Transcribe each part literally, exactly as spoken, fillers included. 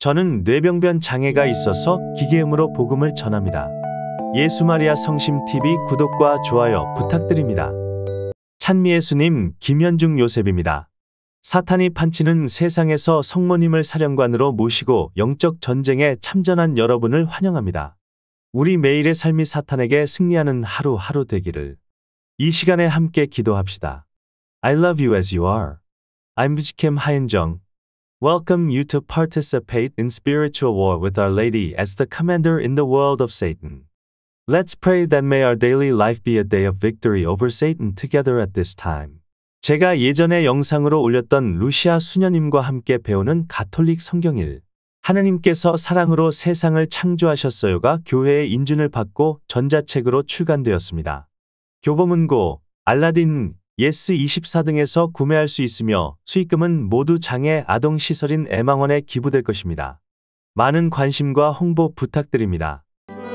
저는 뇌병변 장애가 있어서 기계음으로 복음을 전합니다. 예수마리아 성심티비 구독과 좋아요 부탁드립니다. 찬미예수님, 김현중 요셉입니다. 사탄이 판치는 세상에서 성모님을 사령관으로 모시고 영적 전쟁에 참전한 여러분을 환영합니다. 우리 매일의 삶이 사탄에게 승리하는 하루하루 되기를. 이 시간에 함께 기도합시다. I love you as you are. I'm Kim 하은정. Welcome you to participate in spiritual war with Our Lady as the commander in the world of Satan. Let's pray that may our daily life be a day of victory over Satan together at this time. 제가 예전에 영상으로 올렸던 루시아 수녀님과 함께 배우는 가톨릭 성경일. 하느님께서 사랑으로 세상을 창조하셨어요가 교회의 인준을 받고 전자책으로 출간되었습니다. 교보문고, 알라딘, 예스 이십사 등에서 구매할 수 있으며 수익금은 모두 장애 아동시설인 애망원에 기부될 것입니다. 많은 관심과 홍보 부탁드립니다.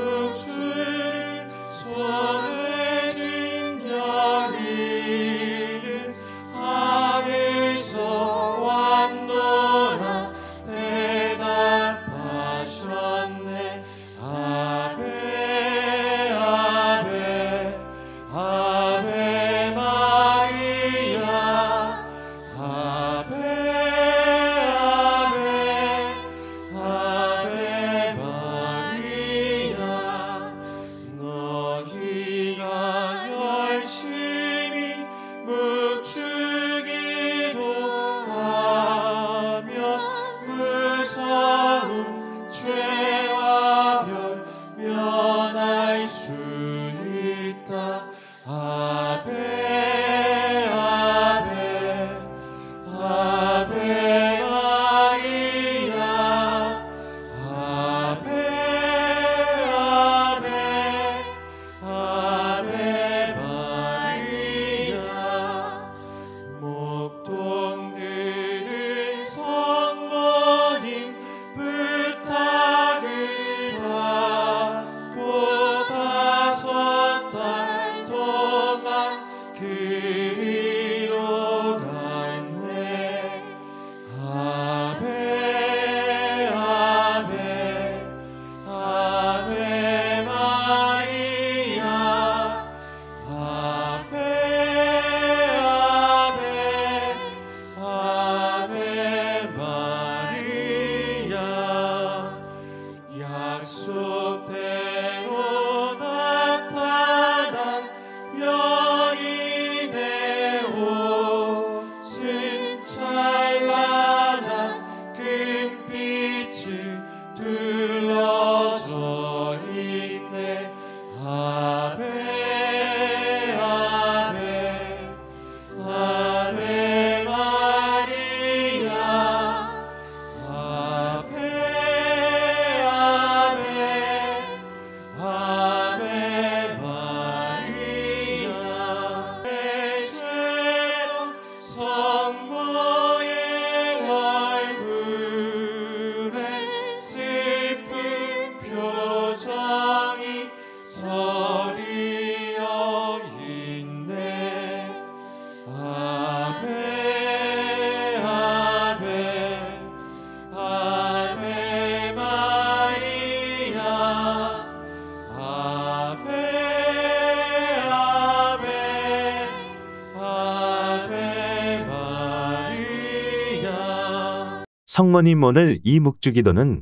성모님, 오늘 이 묵주기도는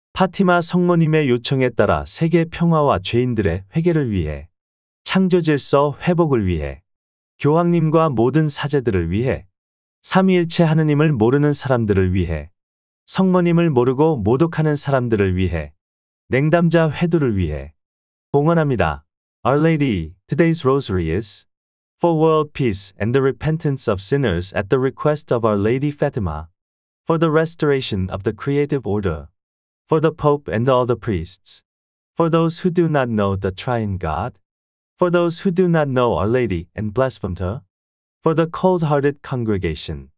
파티마 성모님의 요청에 따라 세계 평화와 죄인들의 회개를 위해, 창조질서 회복을 위해, 교황님과 모든 사제들을 위해, 삼위일체 하느님을 모르는 사람들을 위해, 성모님을 모르고 모독하는 사람들을 위해, 냉담자 회두를 위해 봉헌합니다. Our Lady, today's rosary is for world peace and the repentance of sinners at the request of Our Lady Fatima, for the restoration of the creative order, for the Pope and all the priests, for those who do not know the Triune God, for those who do not know Our Lady and blasphemed her, for the cold-hearted congregation.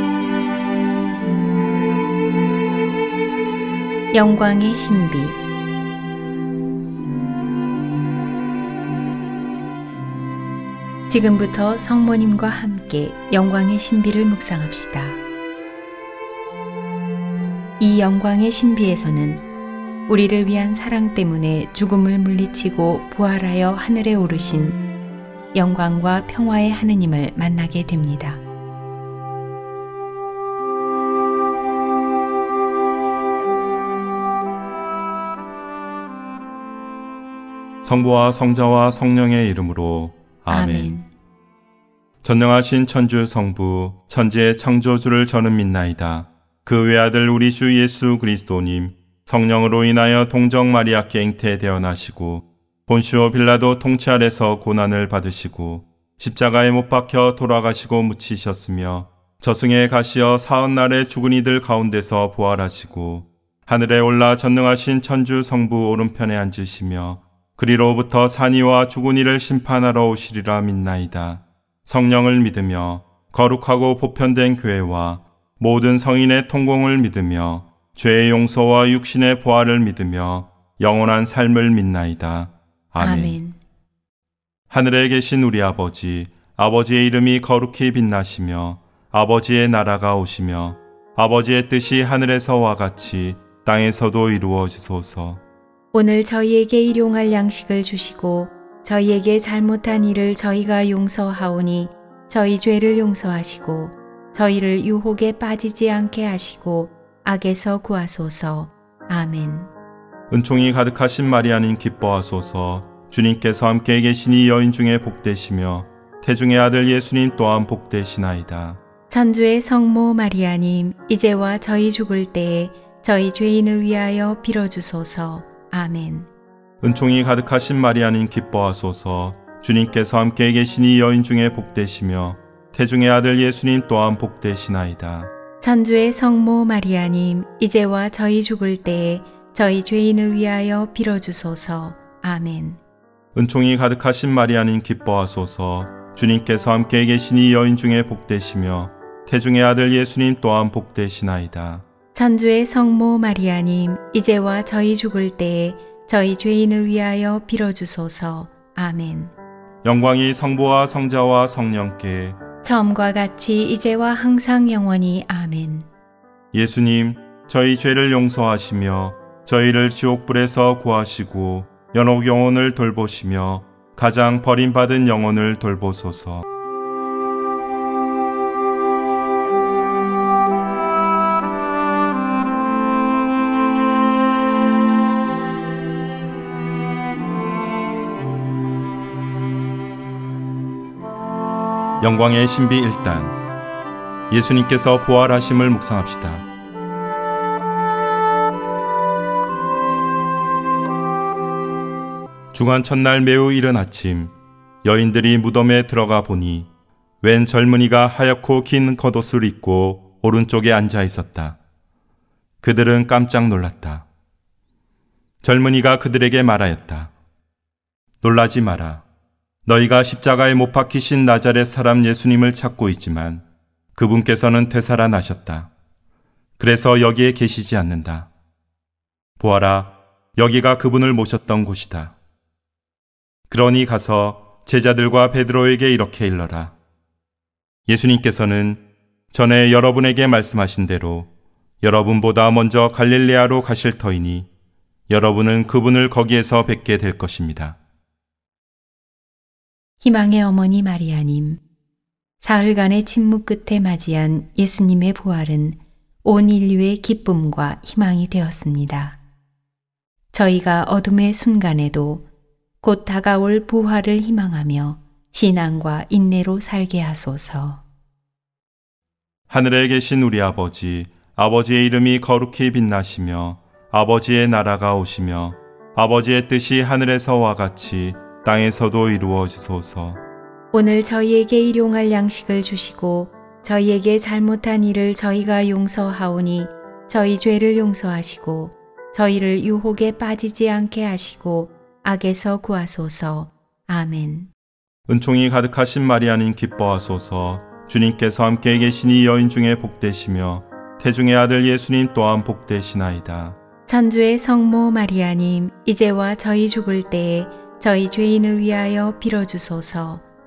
영광의 신비 지금부터 성모님과 함께 영광의 신비를 묵상합시다. 이 영광의 신비에서는 우리를 위한 사랑 때문에 죽음을 물리치고 부활하여 하늘에 오르신 영광과 평화의 하느님을 만나게 됩니다. 성부와 성자와 성령의 이름으로 아멘. 아멘. 전능하신 천주 성부, 천지의 창조주를 저는 믿나이다. 그 외아들 우리 주 예수 그리스도님, 성령으로 인하여 동정 마리아께 잉태되어 나시고 본시오 빌라도 통치 아래서 고난을 받으시고 십자가에 못 박혀 돌아가시고 묻히셨으며 저승에 가시어 사흘날에 죽은 이들 가운데서 부활하시고 하늘에 올라 전능하신 천주 성부 오른편에 앉으시며 그리로부터 산이와 죽은 이를 심판하러 오시리라 믿나이다. 성령을 믿으며 거룩하고 보편된 교회와 모든 성인의 통공을 믿으며 죄의 용서와 육신의 부활을 믿으며 영원한 삶을 믿나이다. 아멘. 아멘. 하늘에 계신 우리 아버지, 아버지의 이름이 거룩히 빛나시며 아버지의 나라가 오시며 아버지의 뜻이 하늘에서와 같이 땅에서도 이루어지소서. 오늘 저희에게 일용할 양식을 주시고 저희에게 잘못한 일을 저희가 용서하오니 저희 죄를 용서하시고 저희를 유혹에 빠지지 않게 하시고 악에서 구하소서. 아멘. 은총이 가득하신 마리아님 기뻐하소서. 주님께서 함께 계시니 여인 중에 복되시며 태중의 아들 예수님 또한 복되시나이다. 천주의 성모 마리아님, 이제와 저희 죽을 때에 저희 죄인을 위하여 빌어주소서. 아멘. 은총이 가득하신 마리아님 기뻐하소서. 주님께서 함께 계시니 여인 중에 복되시며 태중의 아들 예수님 또한 복되시나이다. 천주의 성모 마리아님, 이제와 저희 죽을 때에 저희 죄인을 위하여 빌어주소서. 아멘. 은총이 가득하신 마리아님 기뻐하소서. 주님께서 함께 계시니 여인 중에 복되시며 태중의 아들 예수님 또한 복되시나이다. 천주의 성모 마리아님, 이제와 저희 죽을 때에 저희 죄인을 위하여 빌어주소서. 아멘. 영광이 성부와 성자와 성령께 처음과 같이 이제와 항상 영원히. 아멘. 예수님, 저희 죄를 용서하시며 저희를 지옥불에서 구하시고 연옥 영혼을 돌보시며 가장 버림받은 영혼을 돌보소서. 영광의 신비 일 단. 예수님께서 부활하심을 묵상합시다. 주간 첫날 매우 이른 아침, 여인들이 무덤에 들어가 보니 웬 젊은이가 하얗고 긴 겉옷을 입고 오른쪽에 앉아 있었다. 그들은 깜짝 놀랐다. 젊은이가 그들에게 말하였다. 놀라지 마라. 너희가 십자가에 못 박히신 나자렛 사람 예수님을 찾고 있지만 그분께서는 되살아나셨다. 그래서 여기에 계시지 않는다. 보아라, 여기가 그분을 모셨던 곳이다. 그러니 가서 제자들과 베드로에게 이렇게 일러라. 예수님께서는 전에 여러분에게 말씀하신 대로 여러분보다 먼저 갈릴레아로 가실 터이니 여러분은 그분을 거기에서 뵙게 될 것입니다. 희망의 어머니 마리아님, 사흘간의 침묵 끝에 맞이한 예수님의 부활은 온 인류의 기쁨과 희망이 되었습니다. 저희가 어둠의 순간에도 곧 다가올 부활을 희망하며 신앙과 인내로 살게 하소서. 하늘에 계신 우리 아버지, 아버지의 이름이 거룩히 빛나시며 아버지의 나라가 오시며 아버지의 뜻이 하늘에서와 같이 땅에서도 이루어지소서. 오늘 저희에게 일용할 양식을 주시고 저희에게 잘못한 일을 저희가 용서하오니 저희 죄를 용서하시고 저희를 유혹에 빠지지 않게 하시고 악에서 구하소서. 아멘. 은총이 가득하신 마리아님 기뻐하소서. 주님께서 함께 계시니 여인 중에 복되시며 태중의 아들 예수님 또한 복되시나이다. 천주의 성모 마리아님, 이제와 저희 죽을 때에 저희 죄인을 위하여 빌어주소서.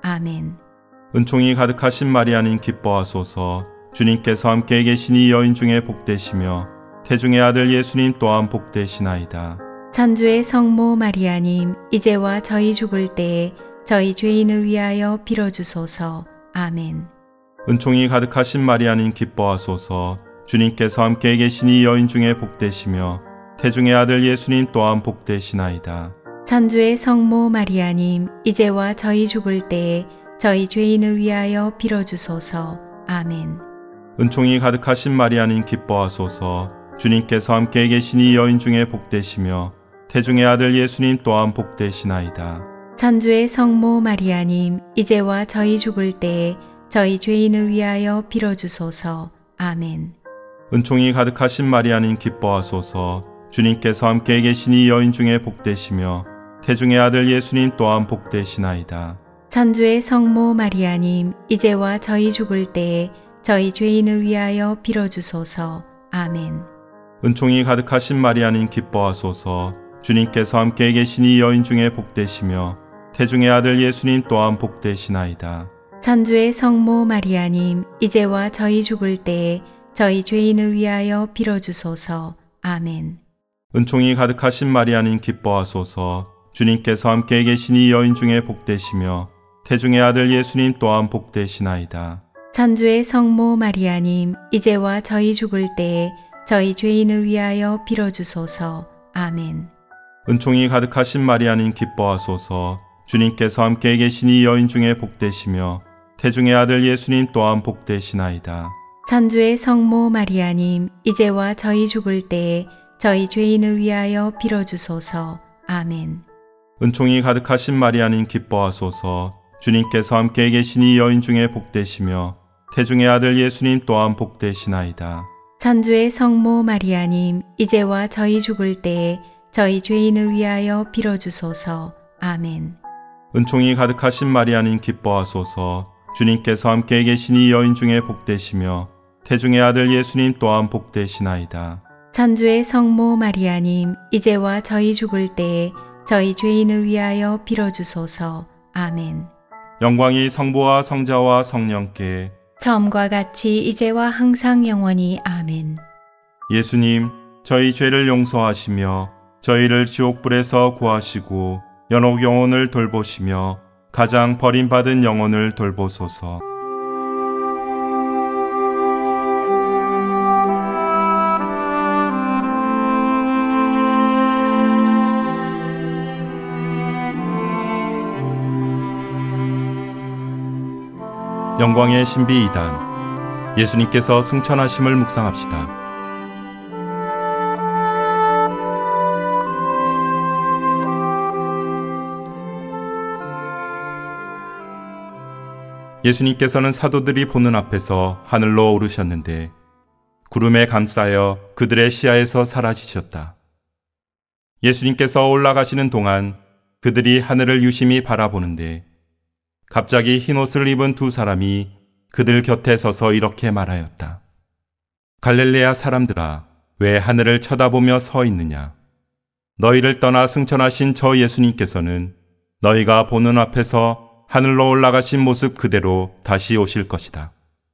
아멘. 은총이 가득하신 마리아님 기뻐하소서. 주님께서 함께 계시니 여인 중에 복되시며 태중의 아들 예수님 또한 복되시나이다. 천주의 성모 마리아님, 이제와 저희 죽을 때에 저희 죄인을 위하여 빌어주소서. 아멘. 은총이 가득하신 마리아님 기뻐하소서. 주님께서 함께 계시니 여인 중에 복되시며 태중의 아들 예수님 또한 복되시나이다. 천주의 성모 마리아님, 이제와 저희 죽을 때에 저희 죄인을 위하여 빌어주소서. 아멘. 은총이 가득하신 마리아님 기뻐하소서. 주님께서 함께 계시니 여인 중에 복되시며 태중의 아들 예수님 또한 복되시나이다. 천주의 성모 마리아님, 이제와 저희 죽을 때에 저희 죄인을 위하여 빌어주소서. 아멘. 은총이 가득하신 마리아님 기뻐하소서. 주님께서 함께 계시니 여인 중에 복되시며 태중의 아들 예수님 또한 복되시나이다. 천주의 성모 마리아님, 이제와 저희 죽을 때에 저희 죄인을 위하여 빌어주소서. 아멘. 은총이 가득하신 마리아님 기뻐하소서. 주님께서 함께 계시니 여인 중에 복되시며 태중의 아들 예수님 또한 복되시나이다. 천주의 성모 마리아님, 이제와 저희 죽을 때에 저희 죄인을 위하여 빌어주소서. 아멘. 은총이 가득하신 마리아님 기뻐하소서. 주님께서 함께 계시니 여인 중에 복되시며 태중의 아들 예수님 또한 복되시나이다. 천주의 성모 마리아님, 이제와 저희 죽을 때에 저희 죄인을 위하여 빌어주소서. 아멘. 은총이 가득하신 마리아님 기뻐하소서. 주님께서 함께 계시니 여인 중에 복되시며 태중의 아들 예수님 또한 복되시나이다. 천주의 성모 마리아님, 이제와 저희 죽을 때에 저희 죄인을 위하여 빌어주소서. 아멘. 은총이 가득하신 마리아님 기뻐하소서. 주님께서 함께 계시니 여인 중에 복되시며 태중의 아들 예수님 또한 복되시나이다. 천주의 성모 마리아님, 이제와 저희 죽을 때에 저희 죄인을 위하여 빌어주소서. 아멘. 은총이 가득하신 마리아님 기뻐하소서. 주님께서 함께 계시니 여인 중에 복되시며 태중의 아들 예수님 또한 복되시나이다. 천주의 성모 마리아님, 이제와 저희 죽을 때에 저희 죄인을 위하여 빌어주소서. 아멘. 영광이 성부와 성자와 성령께 처음과 같이 이제와 항상 영원히. 아멘. 예수님, 저희 죄를 용서하시며 저희를 지옥불에서 구하시고 연옥 영혼을 돌보시며 가장 버림받은 영혼을 돌보소서. 영광의 신비 이 단, 예수님께서 승천하심을 묵상합시다. 예수님께서는 사도들이 보는 앞에서 하늘로 오르셨는데 구름에 감싸여 그들의 시야에서 사라지셨다. 예수님께서 올라가시는 동안 그들이 하늘을 유심히 바라보는데 갑자기 흰옷을 입은 두 사람이 그들 곁에 서서 이렇게 말하였다. 갈릴레아 사람들아, 왜 하늘을 쳐다보며 서 있느냐? 너희를 떠나 승천하신 저 예수님께서는 너희가 보는 앞에서 하늘로 올라가신 모습 그대로 다시 오실 것이다.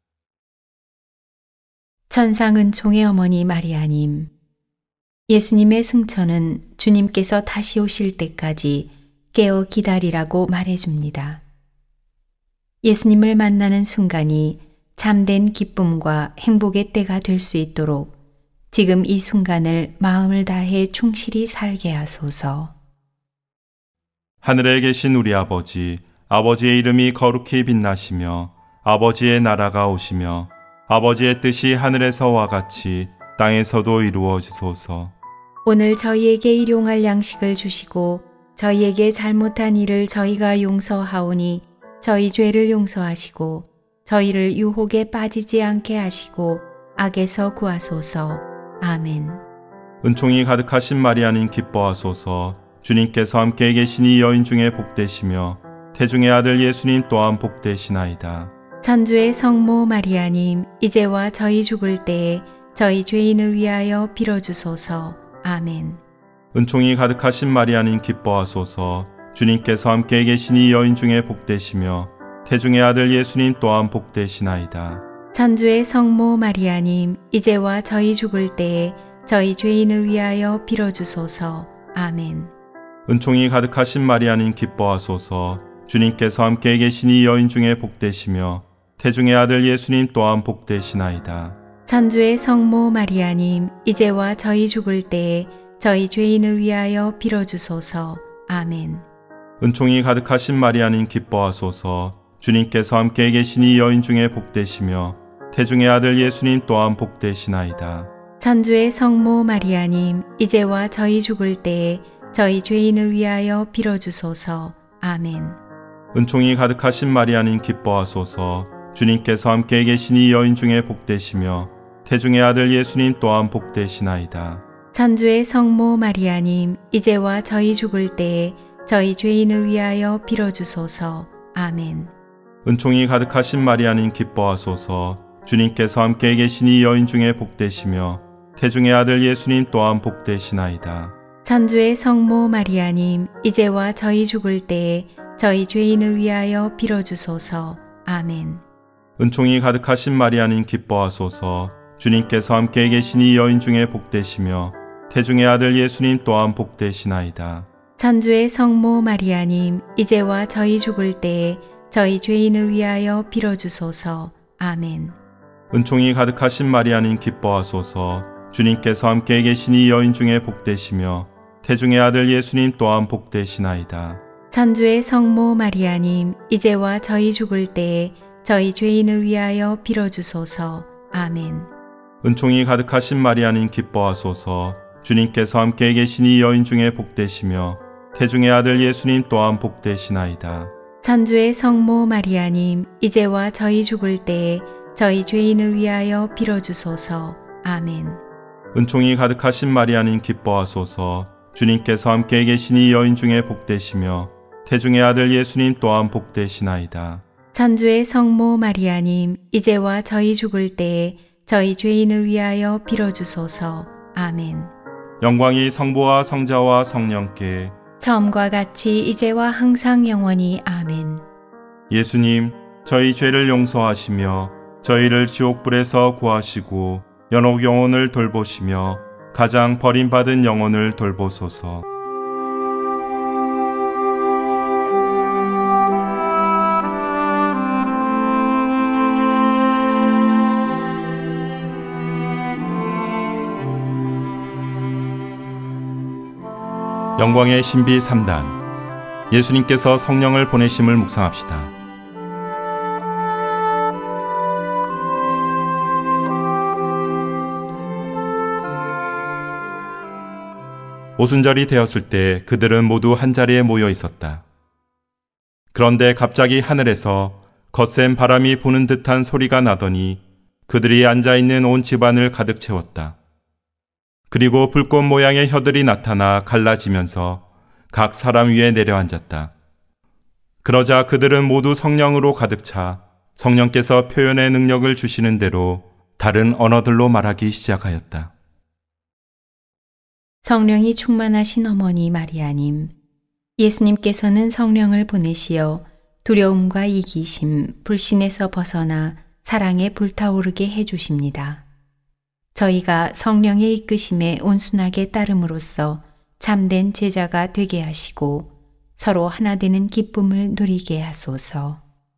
천상은총의 어머니 마리아님, 예수님의 승천은 주님께서 다시 오실 때까지 깨어 기다리라고 말해줍니다. 예수님을 만나는 순간이 참된 기쁨과 행복의 때가 될 수 있도록 지금 이 순간을 마음을 다해 충실히 살게 하소서. 하늘에 계신 우리 아버지, 아버지의 이름이 거룩히 빛나시며 아버지의 나라가 오시며 아버지의 뜻이 하늘에서와 같이 땅에서도 이루어지소서. 오늘 저희에게 일용할 양식을 주시고 저희에게 잘못한 일을 저희가 용서하오니 저희 죄를 용서하시고 저희를 유혹에 빠지지 않게 하시고 악에서 구하소서. 아멘. 은총이 가득하신 마리아님 기뻐하소서. 주님께서 함께 계시니 여인 중에 복되시며 태중의 아들 예수님 또한 복되시나이다. 천주의 성모 마리아님, 이제와 저희 죽을 때에 저희 죄인을 위하여 빌어주소서. 아멘. 은총이 가득하신 마리아님 기뻐하소서. 주님께서 함께 계시니 여인 중에 복되시며 태중의 아들 예수님 또한 복되시나이다. 천주의 성모 마리아님, 이제와 저희 죽을 때에 저희 죄인을 위하여 빌어주소서. 아멘. 은총이 가득하신 마리아님 기뻐하소서. 주님께서 함께 계시니 여인 중에 복되시며 태중의 아들 예수님 또한 복되시나이다. 천주의 성모 마리아님, 이제와 저희 죽을 때에 저희 죄인을 위하여 빌어주소서. 아멘. 은총이 가득하신 마리아님 기뻐하소서. 주님께서 함께 계시니 여인 중에 복되시며 태중의 아들 예수님 또한 복되시나이다. 천주의 성모 마리아님, 이제와 저희 죽을 때에 저희 죄인을 위하여 빌어주소서. 아멘. 은총이 가득하신 마리아님 기뻐하소서. 주님께서 함께 계시니 여인 중에 복되시며 태중의 아들 예수님 또한 복되시나이다. 천주의 성모 마리아님, 이제와 저희 죽을 때에 저희 죄인을 위하여 빌어주소서. 아멘. 은총이 가득하신 마리아님 기뻐하소서. 주님께서 함께 계시니 여인 중에 복되시며 태중의 아들 예수님 또한 복되시나이다. 천주의 성모 마리아님, 이제와 저희 죽을 때에 저희 죄인을 위하여 빌어주소서. 아멘. 은총이 가득하신 마리아님 기뻐하소서. 주님께서 함께 계시니 여인 중에 복되시며 태중의 아들 예수님 또한 복되시나이다. 천주의 성모 마리아님, 이제와 저희 죽을 때에 저희 죄인을 위하여 빌어주소서. 아멘. 은총이 가득하신 마리아님 기뻐하소서. 주님께서 함께 계시니 여인 중에 복되시며 태중의 아들 예수님 또한 복되시나이다. 천주의 성모 마리아님, 이제와 저희 죽을 때에 저희 죄인을 위하여 빌어주소서. 아멘. 은총이 가득하신 마리아님 기뻐하소서. 주님께서 함께 계시니 여인 중에 복되시며 태중의 아들 예수님 또한 복되시나이다. 천주의 성모 마리아님, 이제와 저희 죽을 때에 저희 죄인을 위하여 빌어주소서. 아멘. 은총이 가득하신 마리아님 기뻐하소서. 주님께서 함께 계시니 여인 중에 복되시며 태중의 아들 예수님 또한 복되시나이다. 천주의 성모 마리아님, 이제와 저희 죽을 때에 저희 죄인을 위하여 빌어주소서. 아멘. 영광이 성부와 성자와 성령께 처음과 같이 이제와 항상 영원히. 아멘. 예수님, 저희 죄를 용서하시며 저희를 지옥불에서 구하시고 연옥 영혼을 돌보시며 가장 버림받은 영혼을 돌보소서. 영광의 신비 삼 단. 예수님께서 성령을 보내심을 묵상합시다. 오순절이 되었을 때 그들은 모두 한자리에 모여 있었다. 그런데 갑자기 하늘에서 거센 바람이 부는 듯한 소리가 나더니 그들이 앉아있는 온 집안을 가득 채웠다. 그리고 불꽃 모양의 혀들이 나타나 갈라지면서 각 사람 위에 내려앉았다. 그러자 그들은 모두 성령으로 가득 차 성령께서 표현의 능력을 주시는 대로 다른 언어들로 말하기 시작하였다. 성령이 충만하신 어머니 마리아님, 예수님께서는 성령을 보내시어 두려움과 이기심, 불신에서 벗어나 사랑에 불타오르게 해주십니다. 저희가 성령의 이끄심에 온순하게 따름으로써 참된 제자가 되게 하시고 서로 하나 되는 기쁨을 누리게 하소서.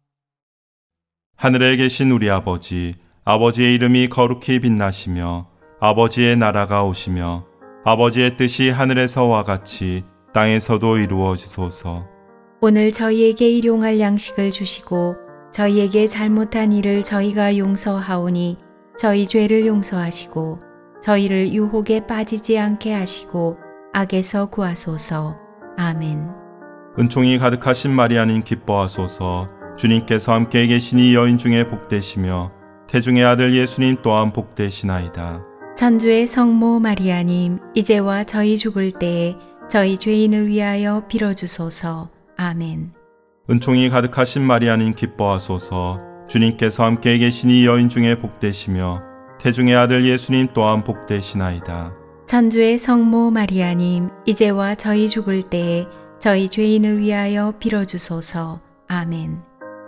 하늘에 계신 우리 아버지, 아버지의 이름이 거룩히 빛나시며 아버지의 나라가 오시며 아버지의 뜻이 하늘에서와 같이 땅에서도 이루어지소서. 오늘 저희에게 일용할 양식을 주시고 저희에게 잘못한 일을 저희가 용서하오니 저희 죄를 용서하시고 저희를 유혹에 빠지지 않게 하시고 악에서 구하소서. 아멘. 은총이 가득하신 마리아님 기뻐하소서. 주님께서 함께 계시니 여인 중에 복되시며 태중의 아들 예수님 또한 복되시나이다. 천주의 성모 마리아님, 이제와 저희 죽을 때에 저희 죄인을 위하여 빌어주소서. 아멘. 은총이 가득하신 마리아님 기뻐하소서. 주님께서 함께 계시니 여인 중에 복되시며 태중의 아들 예수님 또한 복되시나이다. 천주의 성모 마리아님, 이제와 저희 죽을 때에 저희 죄인을 위하여 빌어주소서. 아멘.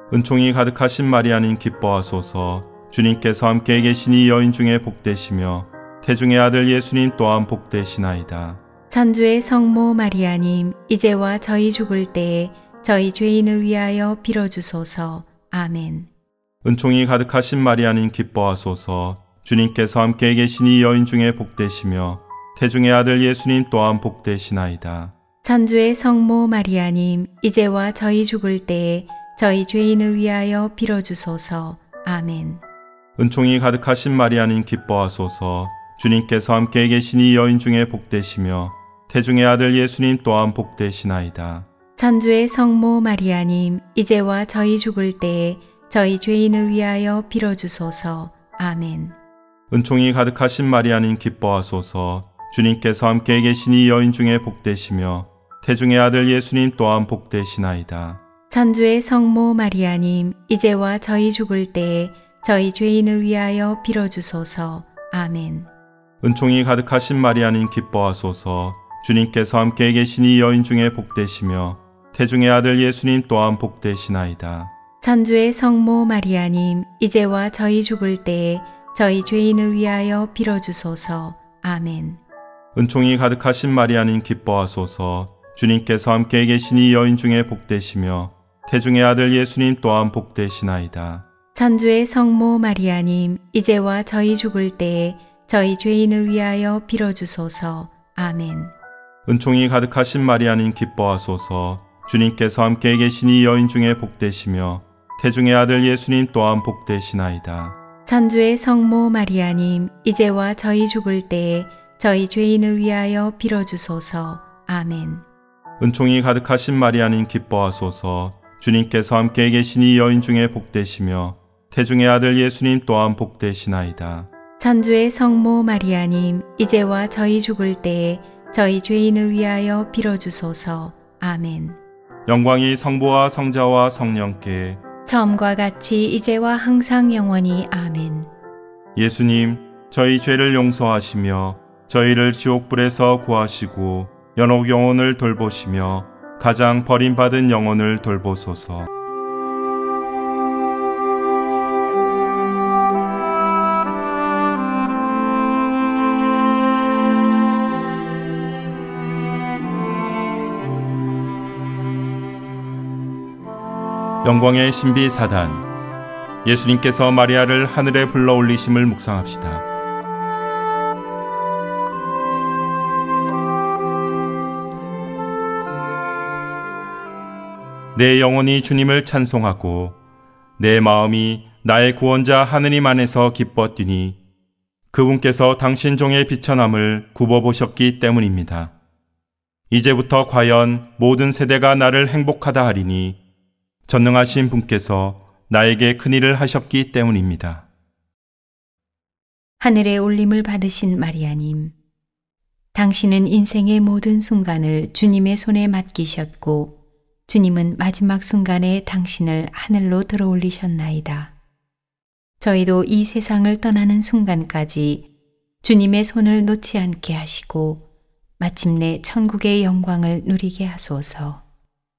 은총이 가득하신 마리아님 기뻐하소서. 주님께서 함께 계시니 여인 중에 복되시며 태중의 아들 예수님 또한 복되시나이다. 천주의 성모 마리아님, 이제와 저희 죽을 때에 저희 죄인을 위하여 빌어주소서. 아멘. 은총이 가득하신 마리아님 기뻐하소서. 주님께서 함께 계시니 여인 중에 복되시며 태중의 아들 예수님 또한 복되시나이다. 천주의 성모 마리아님, 이제와 저희 죽을 때에 저희 죄인을 위하여 빌어주소서. 아멘. 은총이 가득하신 마리아님 기뻐하소서. 주님께서 함께 계시니 여인 중에 복되시며 태중의 아들 예수님 또한 복되시나이다. 천주의 성모 마리아님, 이제와 저희 죽을 때에 저희 죄인을 위하여 빌어주소서. 아멘. 은총이 가득하신 마리아님 기뻐하소서. 주님께서 함께 계시니 여인 중에 복되시며 태중의 아들 예수님 또한 복되시나이다. 천주의 성모 마리아님, 이제와 저희 죽을 때에 저희 죄인을 위하여 빌어주소서. 아멘. 은총이 가득하신 마리아님 기뻐하소서. 주님께서 함께 계시니 여인 중에 복되시며 태중의 아들 예수님 또한 복되시나이다. 천주의 성모 마리아님, 이제와 저희 죽을 때에 저희 죄인을 위하여 빌어주소서. 아멘. 은총이 가득하신 마리아님 기뻐하소서. 주님께서 함께 계시니 여인 중에 복되시며 태중의 아들 예수님 또한 복되시나이다. 천주의 성모 마리아님, 이제와 저희 죽을 때에 저희 죄인을 위하여 빌어주소서. 아멘. 은총이 가득하신 마리아님 기뻐하소서. 주님께서 함께 계시니 여인 중에 복되시며 태중의 아들 예수님 또한 복되시나이다. 천주의 성모 마리아님, 이제와 저희 죽을 때에 저희 죄인을 위하여 빌어주소서. 아멘. 은총이 가득하신 마리아님 기뻐하소서. 주님께서 함께 계시니 여인 중에 복되시며 태중의 아들 예수님 또한 복되시나이다. 천주의 성모 마리아님, 이제와 저희 죽을 때에 저희 죄인을 위하여 빌어주소서. 아멘. 영광이 성부와 성자와 성령께 처음과 같이 이제와 항상 영원히. 아멘. 예수님, 저희 죄를 용서하시며 저희를 지옥불에서 구하시고 연옥 영혼을 돌보시며 가장 버림받은 영혼을 돌보소서. 영광의 신비 사단. 예수님께서 마리아를 하늘에 불러 올리심을 묵상합시다. 내 영혼이 주님을 찬송하고 내 마음이 나의 구원자 하느님 안에서 기뻐 뛰니 그분께서 당신 종의 비천함을 굽어보셨기 때문입니다. 이제부터 과연 모든 세대가 나를 행복하다 하리니 전능하신 분께서 나에게 큰일을 하셨기 때문입니다. 하늘의 올림을 받으신 마리아님, 당신은 인생의 모든 순간을 주님의 손에 맡기셨고 주님은 마지막 순간에 당신을 하늘로 들어올리셨나이다. 저희도 이 세상을 떠나는 순간까지 주님의 손을 놓지 않게 하시고 마침내 천국의 영광을 누리게 하소서.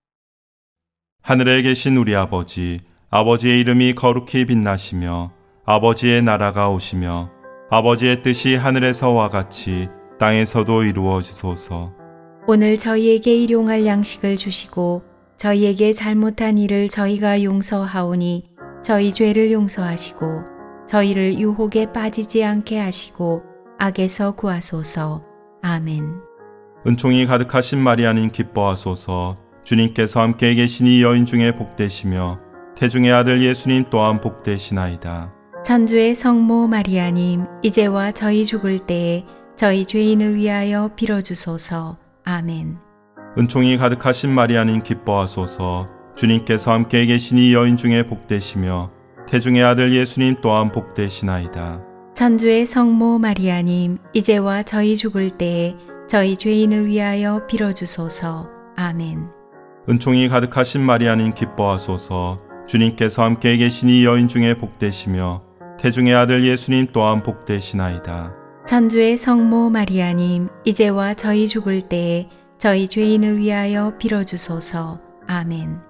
하늘에 계신 우리 아버지, 아버지의 이름이 거룩히 빛나시며 아버지의 나라가 오시며 아버지의 뜻이 하늘에서와 같이 땅에서도 이루어지소서. 오늘 저희에게 일용할 양식을 주시고 저희에게 잘못한 일을 저희가 용서하오니 저희 죄를 용서하시고 저희를 유혹에 빠지지 않게 하시고 악에서 구하소서. 아멘. 은총이 가득하신 마리아님 기뻐하소서. 주님께서 함께 계시니 여인 중에 복되시며 태중의 아들 예수님 또한 복되시나이다. 천주의 성모 마리아님, 이제와 저희 죽을 때에 저희 죄인을 위하여 빌어주소서. 아멘. 은총이 가득하신 마리아님 기뻐하소서. 주님께서 함께 계시니 여인 중에 복되시며 태중의 아들 예수님 또한 복되시나이다. 천주의 성모 마리아님, 이제와 저희 죽을 때에 저희 죄인을 위하여 빌어주소서. 아멘. 은총이 가득하신 마리아님 기뻐하소서. 주님께서 함께 계시니 여인 중에 복되시며 태중의 아들 예수님 또한 복되시나이다. 천주의 성모 마리아님, 이제와 저희 죽을 때에 저희 죄인을 위하여 빌어주소서. 아멘.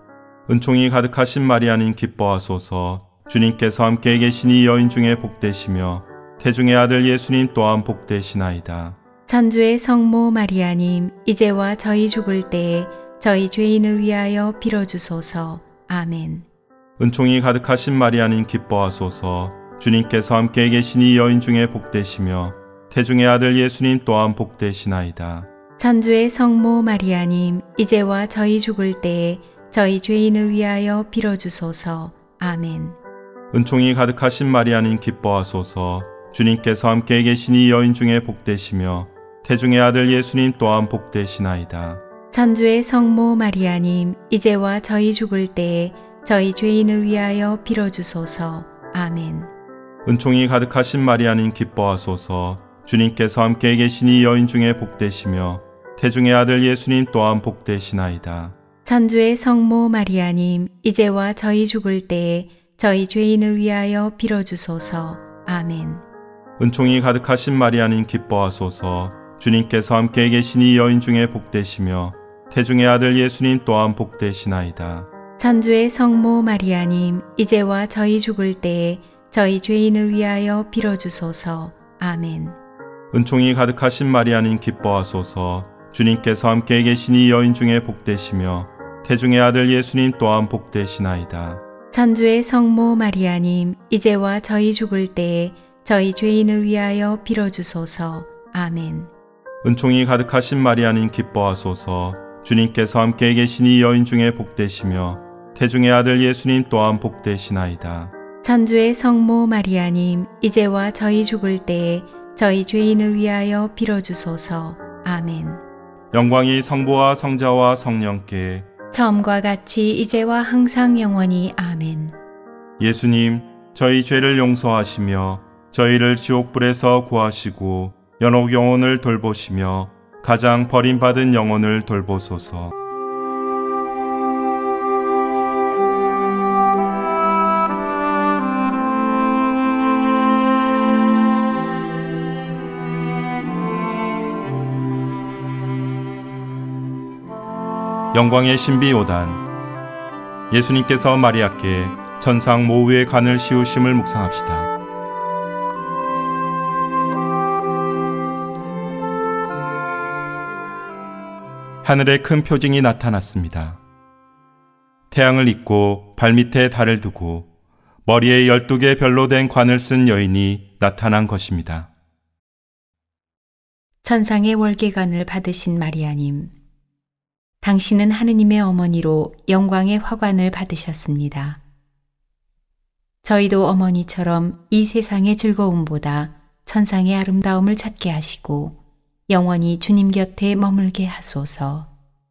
은총이 가득하신 마리아님 기뻐하소서. 주님께서 함께 계시니 여인 중에 복되시며 태중의 아들 예수님 또한 복되시나이다. 천주의 성모 마리아님, 이제와 저희 죽을 때에 저희 죄인을 위하여 빌어주소서. 아멘. 은총이 가득하신 마리아님 기뻐하소서. 주님께서 함께 계시니 여인 중에 복되시며 태중의 아들 예수님 또한 복되시나이다. 천주의 성모 마리아님, 이제와 저희 죽을 때에 저희 죄인을 위하여 빌어주소서. 아멘. 은총이 가득하신 마리아님 기뻐하소서. 주님께서 함께 계시니 여인 중에 복되시며 태중의 아들 예수님 또한 복되시나이다. 천주의 성모 마리아님, 이제와 저희 죽을 때에 저희 죄인을 위하여 빌어주소서. 아멘. 은총이 가득하신 마리아님 기뻐하소서. 주님께서 함께 계시니 여인 중에 복되시며 태중의 아들 예수님 또한 복되시나이다. 천주의 성모 마리아님, 이제와 저희 죽을 때에 저희 죄인을 위하여 빌어주소서. 아멘. 은총이 가득하신 마리아님 기뻐하소서. 주님께서 함께 계시니 여인 중에 복되시며 태중의 아들 예수님 또한 복되시나이다. 천주의 성모 마리아님, 이제와 저희 죽을 때에 저희 죄인을 위하여 빌어주소서. 아멘. 은총이 가득하신 마리아님 기뻐하소서. 주님께서 함께 계시니 여인 중에 복되시며 태중의 아들 예수님 또한 복되시나이다. 천주의 성모 마리아님, 이제와 저희 죽을 때에 저희 죄인을 위하여 빌어주소서. 아멘. 은총이 가득하신 마리아님 기뻐하소서. 주님께서 함께 계시니 여인 중에 복되시며 태중의 아들 예수님 또한 복되시나이다. 천주의 성모 마리아님, 이제와 저희 죽을 때에 저희 죄인을 위하여 빌어주소서. 아멘. 영광이 성부와 성자와 성령께 처음과 같이 이제와 항상 영원히. 아멘. 예수님, 저희 죄를 용서하시며 저희를 지옥불에서 구하시고 연옥 영혼을 돌보시며 가장 버림받은 영혼을 돌보소서. 영광의 신비 오단. 예수님께서 마리아께 천상 모우의 관을 씌우심을 묵상합시다. 하늘에 큰 표징이 나타났습니다. 태양을 잇고 발밑에 달을 두고 머리에 열두 개 별로 된 관을 쓴 여인이 나타난 것입니다. 천상의 월계관을 받으신 마리아님, 당신은 하느님의 어머니로 영광의 화관을 받으셨습니다. 저희도 어머니처럼 이 세상의 즐거움보다 천상의 아름다움을 찾게 하시고 영원히 주님 곁에 머물게 하소서.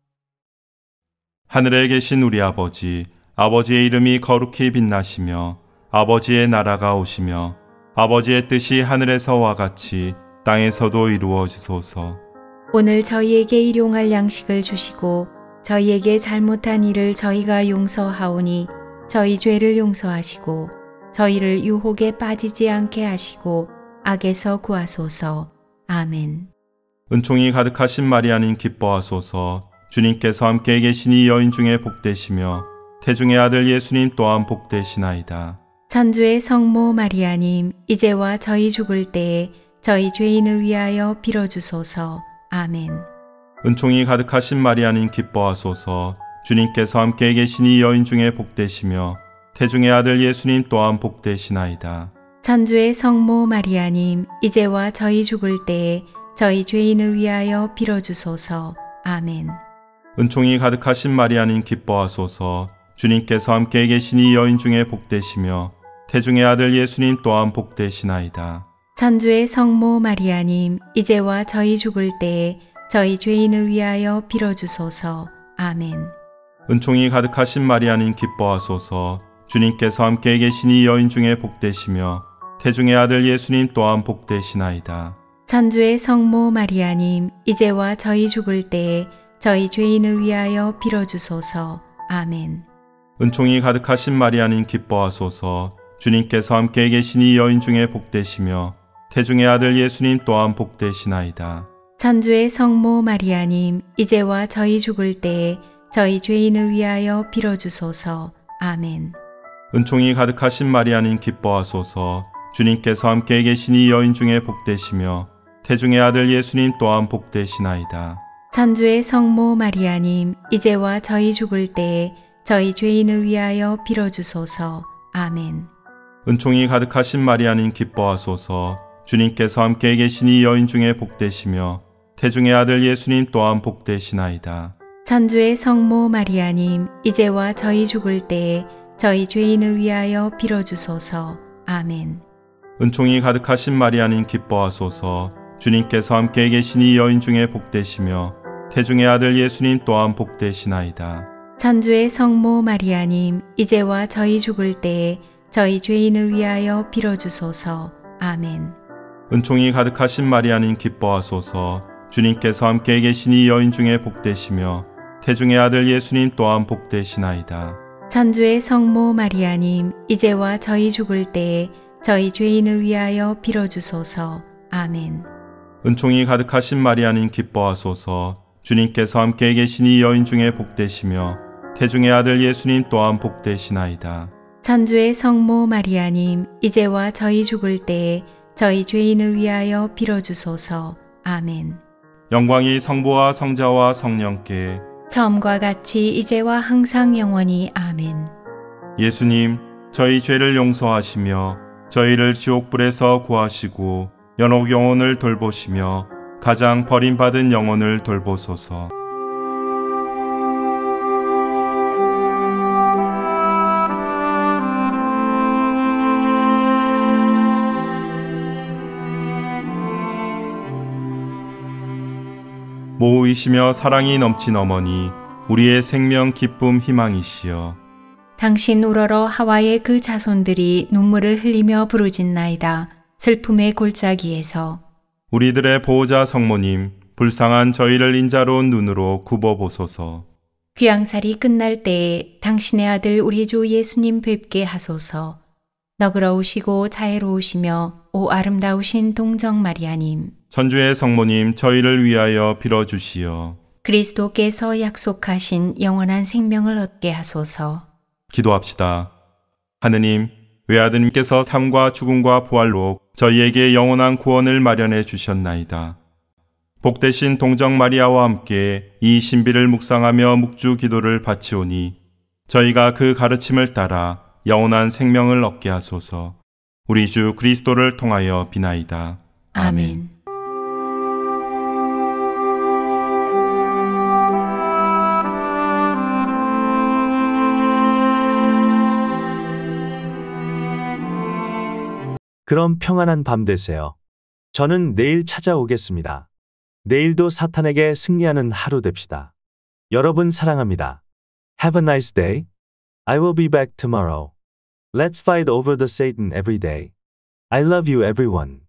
하늘에 계신 우리 아버지, 아버지의 이름이 거룩히 빛나시며 아버지의 나라가 오시며 아버지의 뜻이 하늘에서와 같이 땅에서도 이루어지소서. 오늘 저희에게 일용할 양식을 주시고 저희에게 잘못한 일을 저희가 용서하오니 저희 죄를 용서하시고 저희를 유혹에 빠지지 않게 하시고 악에서 구하소서. 아멘. 은총이 가득하신 마리아님 기뻐하소서. 주님께서 함께 계시니 여인 중에 복되시며 태중의 아들 예수님 또한 복되시나이다. 천주의 성모 마리아님, 이제와 저희 죽을 때에 저희 죄인을 위하여 빌어주소서. 아멘. 은총이 가득하신 마리아님 기뻐하소서. 주님께서 함께 계시니 여인 중에 복되시며 태중의 아들 예수님 또한 복되시나이다. 천주의 성모 마리아님, 이제와 저희 죽을 때에 저희 죄인을 위하여 빌어주소서. 아멘. 은총이 가득하신 마리아님 기뻐하소서. 주님께서 함께 계시니 여인 중에 복되시며 태중의 아들 예수님 또한 복되시나이다. 천주의 성모 마리아님, 이제와 저희 죽을 때에 저희 죄인을 위하여 빌어주소서. 아멘. 은총이 가득하신 마리아님 기뻐하소서. 주님께서 함께 계시니 여인 중에 복되시며 태중의 아들 예수님 또한 복되시나이다. 천주의 성모 마리아님, 이제와 저희 죽을 때에 저희 죄인을 위하여 빌어주소서. 아멘. 은총이 가득하신 마리아님 기뻐하소서. 주님께서 함께 계시니 여인 중에 복되시며 태중의 아들 예수님 또한 복되시나이다. 천주의 성모 마리아님, 이제와 저희 죽을 때에 저희 죄인을 위하여 빌어주소서. 아멘. 은총이 가득하신 마리아님 기뻐하소서. 주님께서 함께 계시니 여인 중에 복되시며 태중의 아들 예수님 또한 복되시나이다. 천주의 성모 마리아님, 이제와 저희 죽을 때에 저희 죄인을 위하여 빌어주소서. 아멘. 은총이 가득하신 마리아님 기뻐하소서. 주님께서 함께 계시니 여인 중에 복되시며 태중의 아들 예수님 또한 복되시나이다. 천주의 성모 마리아님, 이제와 저희 죽을 때에 저희 죄인을 위하여 빌어주소서. 아멘. 은총이 가득하신 마리아님 기뻐하소서. 주님께서 함께 계시니 여인 중에 복되시며 태중의 아들 예수님 또한 복되시나이다. 천주의 성모 마리아님, 이제와 저희 죽을 때에 저희 죄인을 위하여 빌어주소서. 아멘. 은총이 가득하신 마리아님 기뻐하소서. 주님께서 함께 계시니 여인 중에 복되시며 태중의 아들 예수님 또한 복되시나이다. 천주의 성모 마리아님, 이제와 저희 죽을 때에 저희 죄인을 위하여 빌어주소서. 아멘. 은총이 가득하신 마리아님 기뻐하소서. 주님께서 함께 계시니 여인 중에 복되시며 태중의 아들 예수님 또한 복되시나이다. 천주의 성모 마리아님, 이제와 저희 죽을 때에 저희 죄인을 위하여 빌어주소서. 아멘. 영광이 성부와 성자와 성령께 처음과 같이 이제와 항상 영원히. 아멘. 예수님, 저희 죄를 용서하시며 저희를 지옥불에서 구하시고 연옥 영혼을 돌보시며 가장 버림받은 영혼을 돌보소서. 모우이시며 사랑이 넘친 어머니, 우리의 생명 기쁨 희망이시여. 당신 우러러 하와의 그 자손들이 눈물을 흘리며 부르짖나이다. 슬픔의 골짜기에서. 우리들의 보호자 성모님, 불쌍한 저희를 인자로운 눈으로 굽어보소서. 귀양살이 끝날 때에 당신의 아들 우리 주 예수님 뵙게 하소서. 너그러우시고 자애로우시며 오 아름다우신 동정 마리아님, 천주의 성모님, 저희를 위하여 빌어주시어. 그리스도께서 약속하신 영원한 생명을 얻게 하소서. 기도합시다. 하느님, 외아드님께서 삶과 죽음과 부활로 저희에게 영원한 구원을 마련해 주셨나이다. 복되신 동정 마리아와 함께 이 신비를 묵상하며 묵주 기도를 바치오니 저희가 그 가르침을 따라 영원한 생명을 얻게 하소서. 우리 주 그리스도를 통하여 비나이다. 아멘. 그럼 평안한 밤 되세요. 저는 내일 찾아오겠습니다. 내일도 사탄에게 승리하는 하루 됩시다. 여러분 사랑합니다. Have a nice day. I will be back tomorrow. Let's fight over the Satan every day. I love you everyone.